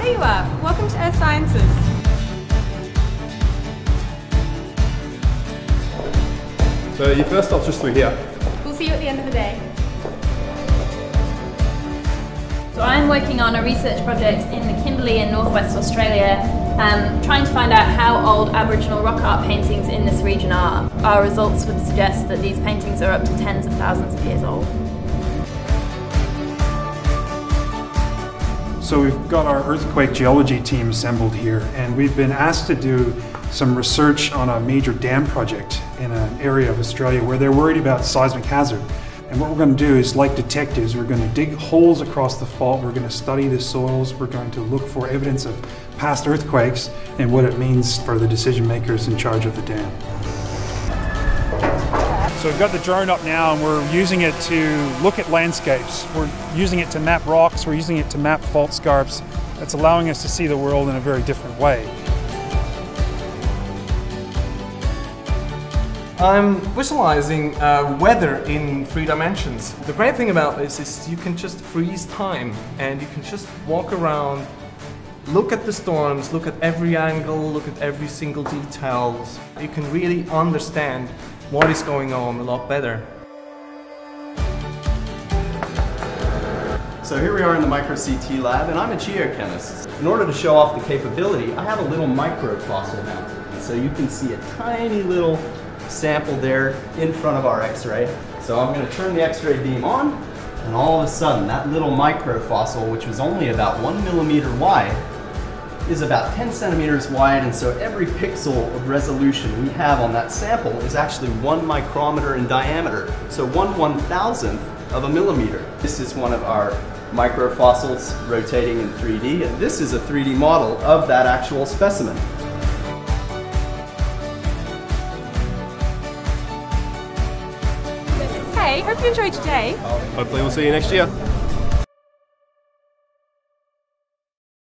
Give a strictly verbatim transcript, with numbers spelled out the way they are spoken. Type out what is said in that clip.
There you are. Welcome to Earth Sciences. So your first stop's just through here. We'll see you at the end of the day. So I'm working on a research project in the Kimberley in northwest Australia, um, trying to find out how old Aboriginal rock art paintings in this region are. Our results would suggest that these paintings are up to tens of thousands of years old. So we've got our earthquake geology team assembled here, and we've been asked to do some research on a major dam project in an area of Australia where they're worried about seismic hazard. And what we're going to do is, like detectives, we're going to dig holes across the fault, we're going to study the soils, we're going to look for evidence of past earthquakes and what it means for the decision makers in charge of the dam. So we've got the drone up now and we're using it to look at landscapes. We're using it to map rocks, we're using it to map fault scarps. That's allowing us to see the world in a very different way. I'm visualizing uh, weather in three dimensions. The great thing about this is you can just freeze time and you can just walk around, look at the storms, look at every angle, look at every single detail. You can really understand what is going on a lot better. So here we are in the micro C T lab, and I'm a geochemist. In order to show off the capability, I have a little microfossil mounted. And so you can see a tiny little sample there in front of our X-ray. So I'm going to turn the X-ray beam on, and all of a sudden that little microfossil, which was only about one millimeter wide, is about ten centimeters wide, and so every pixel of resolution we have on that sample is actually one micrometer in diameter, so one one thousandth of a millimeter. This is one of our microfossils rotating in three D, and this is a three D model of that actual specimen. Hey, hope you enjoyed today. Hopefully we'll see you next year.